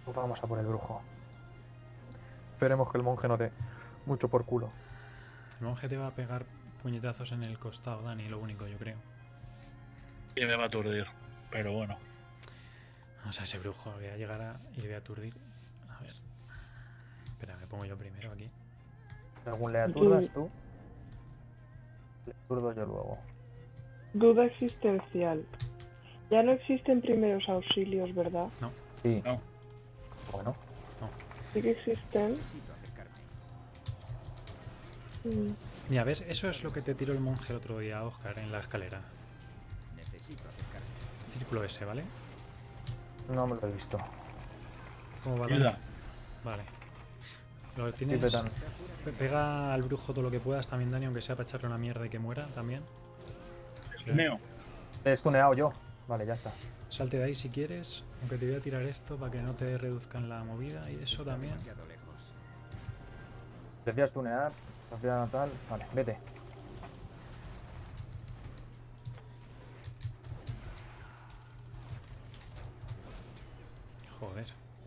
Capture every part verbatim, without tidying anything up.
Pues vamos a por el brujo. Esperemos que el monje no dé mucho por culo. El monje te va a pegar puñetazos en el costado, Dani, lo único, yo creo. Y me va a aturdir, pero bueno. Vamos a ese brujo, voy a llegar a... y le voy a aturdir. A ver. Espera, me pongo yo primero aquí. Según le aturdas tú, le aturdo yo luego. Duda existencial. Ya no existen primeros auxilios, ¿verdad? No. Sí. No. Bueno. Sí que existen. Necesito acercarme. Mm. Ya ves, eso es lo que te tiró el monje el otro día, Oscar, en la escalera. Necesito acercarme. Círculo ese, ¿vale? No me lo he visto. ¿Cómo va? Dani? Ayuda. Vale. Lo tienes... Estoy petando. Pe- Pega al brujo todo lo que puedas también, Dani, aunque sea para echarle una mierda y que muera también. Neo. He stuneado yo. Vale, ya está. Salte de ahí si quieres, aunque te voy a tirar esto para que no te reduzcan la movida y eso Está también. demasiado lejos. Decías tunear, hacía tal. Vale, vete. Joder.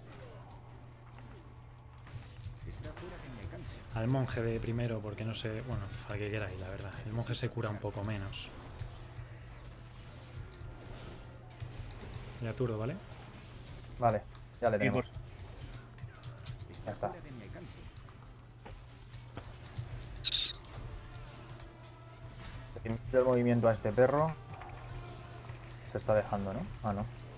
Está fuera de mi alcance. Al monje de primero, porque no sé... Bueno, a que queráis, la verdad. El monje se cura un poco menos. Le aturo, ¿vale? Vale, ya le Y tenemos. pues, Está Ya está. fuera de mi alcance. El movimiento a este perro se está dejando, ¿no? Ah, no.